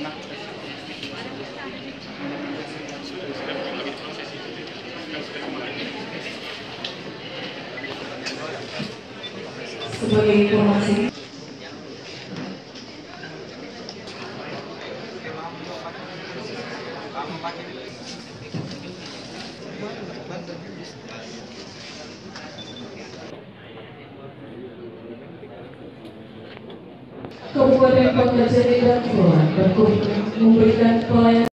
Sebagai informasi, Kabupaten Kota Jari dan Kelurahan berkomitmen memberikan pelayanan